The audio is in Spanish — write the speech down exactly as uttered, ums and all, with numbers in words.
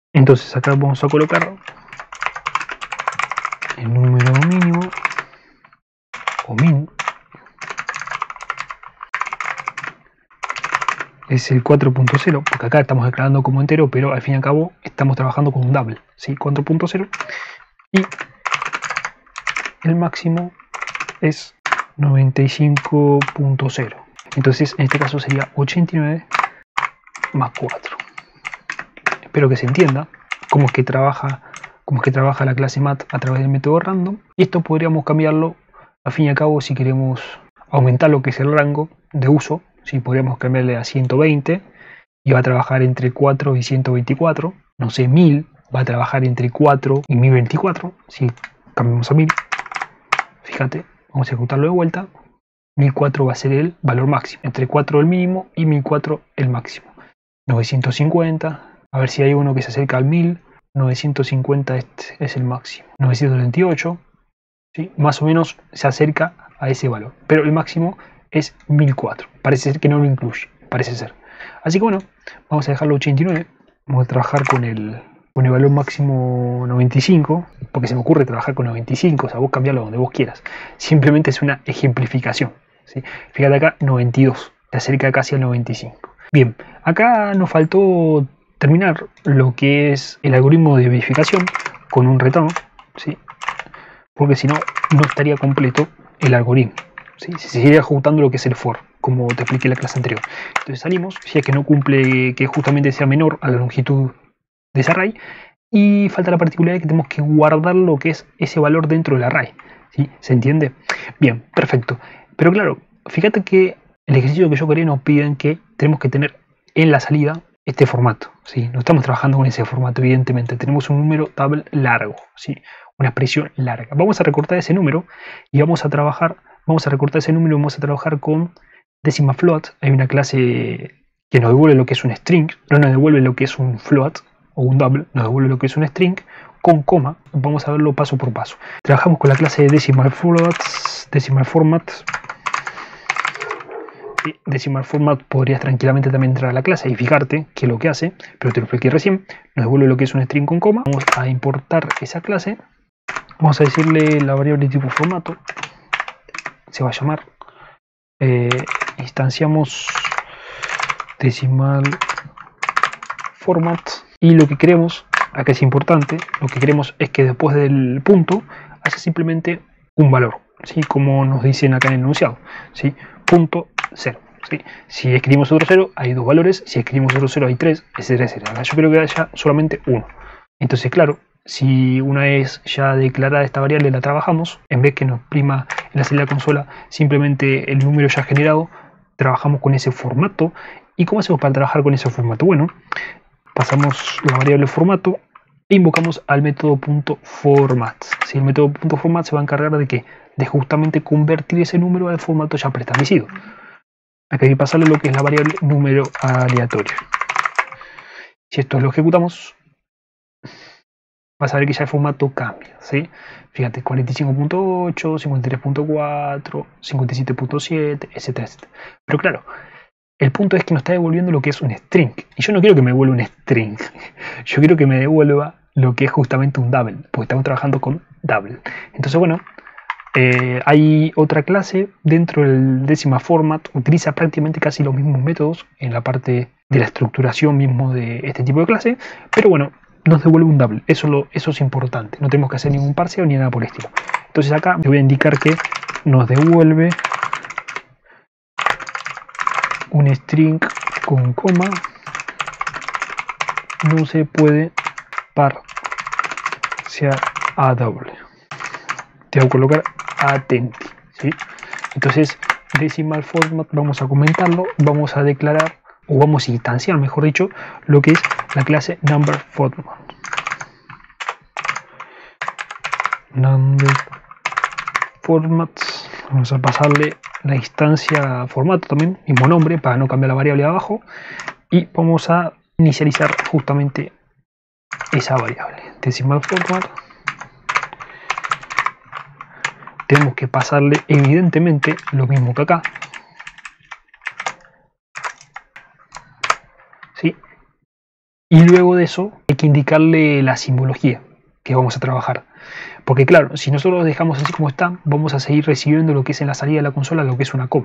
Entonces acá vamos a colocar el número mínimo o min es el cuatro punto cero, porque acá estamos declarando como entero, pero al fin y al cabo estamos trabajando con un double, ¿sí? cuatro punto cero, y el máximo es noventa y cinco punto cero. Entonces en este caso sería ochenta y nueve más cuatro. Espero que se entienda cómo es que trabaja, cómo es que trabaja la clase mat a través del método random. Y esto podríamos cambiarlo al fin y al cabo si queremos aumentar lo que es el rango de uso. ¿Sí? Podríamos cambiarle a ciento veinte y va a trabajar entre cuatro y ciento veinticuatro. No sé, mil va a trabajar entre cuatro y mil veinticuatro. Si cambiamos a mil, fíjate, vamos a ejecutarlo de vuelta. mil cuatro va a ser el valor máximo, entre cuatro el mínimo y mil cuatro el máximo. novecientos cincuenta, a ver si hay uno que se acerca al mil. novecientos cincuenta este es el máximo. novecientos veintiocho, ¿sí? Más o menos se acerca a ese valor, pero el máximo es mil cuatro. Parece ser que no lo incluye, parece ser. Así que bueno, vamos a dejarlo ochenta y nueve. Vamos a trabajar con el, con el valor máximo noventa y cinco, porque se me ocurre trabajar con noventa y cinco, o sea, vos cambiarlo donde vos quieras. Simplemente es una ejemplificación, ¿sí? Fíjate acá, noventa y dos, se acerca casi al noventa y cinco. Bien, acá nos faltó terminar lo que es el algoritmo de verificación con un retorno, ¿sí? Porque si no, no estaría completo el algoritmo, ¿sí? Se seguiría ejecutando lo que es el for, como te expliqué en la clase anterior. Entonces salimos, si es que no cumple que justamente sea menor a la longitud de ese array, y falta la particularidad que tenemos que guardar lo que es ese valor dentro del array, ¿sí? ¿Se entiende? Bien, perfecto. Pero claro, fíjate que el ejercicio que yo quería nos piden que tenemos que tener en la salida este formato, ¿sí? No estamos trabajando con ese formato, evidentemente. Tenemos un número double largo, ¿sí? Una expresión larga. Vamos a recortar ese número y vamos a trabajar, vamos a recortar ese número y vamos a trabajar con decimal float. Hay una clase que nos devuelve lo que es un string, no nos devuelve lo que es un float o un double, nos devuelve lo que es un string con coma. Vamos a verlo paso por paso. Trabajamos con la clase de decimal floats, decimal format. Decimal format podrías tranquilamente también entrar a la clase y fijarte qué es lo que hace, pero te lo expliqué recién. Nos devuelve lo que es un string con coma. Vamos a importar esa clase. Vamos a decirle la variable tipo formato. Se va a llamar. Eh, instanciamos decimal format. Y lo que queremos, acá es importante, lo que queremos es que después del punto haya simplemente un valor, ¿sí? Como nos dicen acá en el enunciado, ¿sí? Punto cero, ¿sí? Si escribimos otro cero hay dos valores, si escribimos otro cero hay tres, etcétera, etcétera. Acá yo creo que haya solamente uno. Entonces, claro, si una vez ya declarada esta variable la trabajamos, en vez que nos prima en la salida de la consola simplemente el número ya generado, trabajamos con ese formato. ¿Y cómo hacemos para trabajar con ese formato? Bueno, pasamos la variable formato e invocamos al método .format. ¿Sí? El método .format se va a encargar de que de justamente convertir ese número al formato ya preestablecido. Acá hay que pasarle lo que es la variable número aleatorio. Si esto lo ejecutamos, vas a ver que ya el formato cambia, ¿sí? Fíjate, cuarenta y cinco punto ocho, cincuenta y tres punto cuatro, cincuenta y siete punto siete, etcétera, etcétera. Pero claro, el punto es que nos está devolviendo lo que es un string. Y yo no quiero que me devuelva un string. Yo quiero que me devuelva lo que es justamente un double, porque estamos trabajando con double. Entonces, bueno, eh, hay otra clase dentro del decimal format, utiliza prácticamente casi los mismos métodos en la parte de la estructuración mismo de este tipo de clase, pero bueno, nos devuelve un double. Eso, lo, eso es importante. No tenemos que hacer ningún parcial ni nada por el estilo. Entonces acá te voy a indicar que nos devuelve un string con coma. No se puede parciar a doble. Te voy a colocar atenti, ¿sí? Entonces, decimal format, vamos a comentarlo, vamos a declarar, o vamos a instanciar, mejor dicho, lo que es la clase number format. Number format, vamos a pasarle la instancia formato también, mismo nombre, para no cambiar la variable de abajo, y vamos a inicializar justamente esa variable, decimal format. Tenemos que pasarle evidentemente lo mismo que acá, ¿sí? Y luego de eso hay que indicarle la simbología que vamos a trabajar. Porque claro, si nosotros lo dejamos así como está, vamos a seguir recibiendo lo que es en la salida de la consola, lo que es una coma.